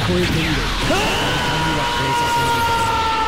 超えてみろ。神は超えさせないから。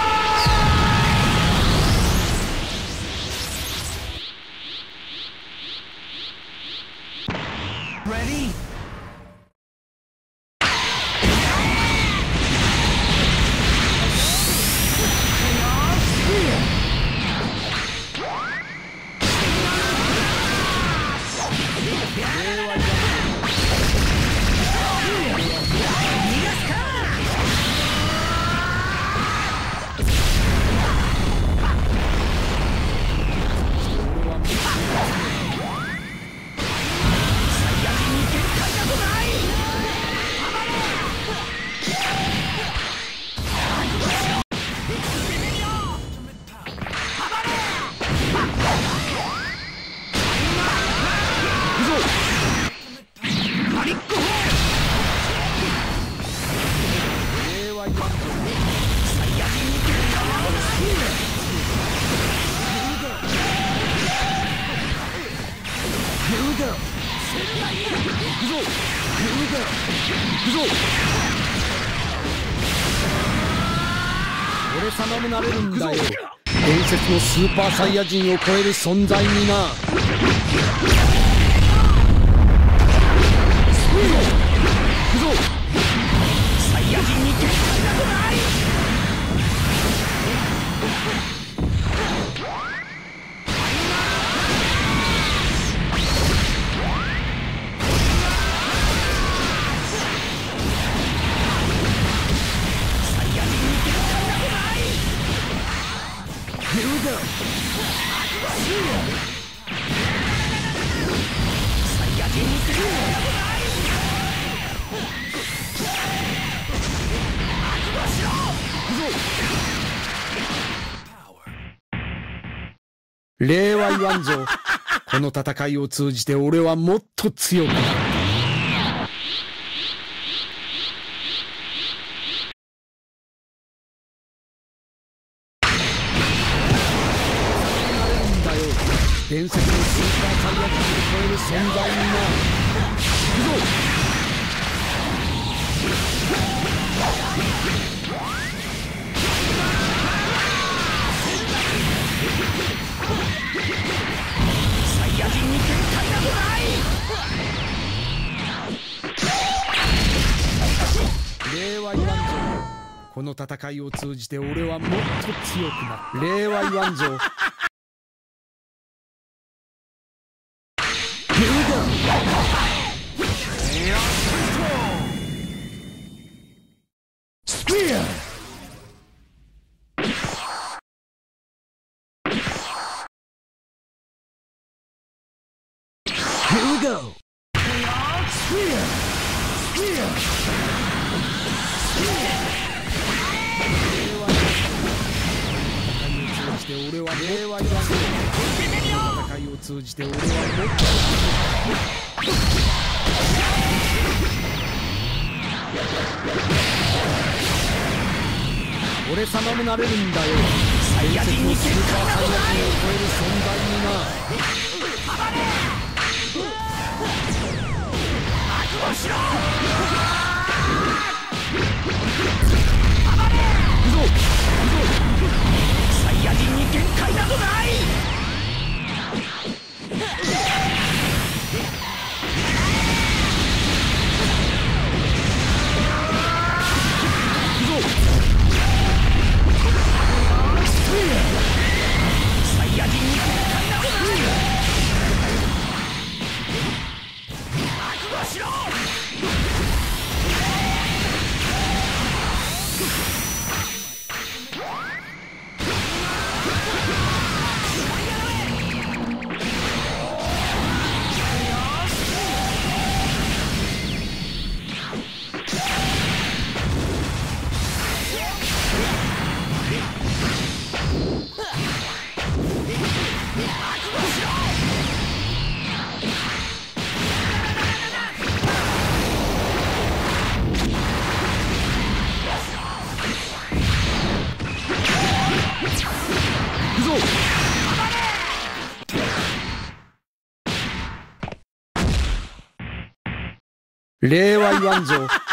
俺様もなれるんだよ。伝説のスーパーサイヤ人を超える存在にな。サイヤ人に限界などない。礼は言わんぞ。この戦いを通じて俺はもっと強くなる。伝説のスーパーサイヤ人を超える存在にな。行くぞ。サイヤ人に限界などない。礼は言わんぞ。この戦いを通じて俺はもっと強くなる。礼は言わんぞ。俺は礼は言わんぞ。戦いを通じて俺はもっと俺様もなれるんだよ。サイヤ人にスーパーサイヤ人を超える存在にな。覚悟しろ。行くぞ。サイヤ人に限界などない。サイヤ人に限界などない。覚悟しろ。礼は言わんぞ。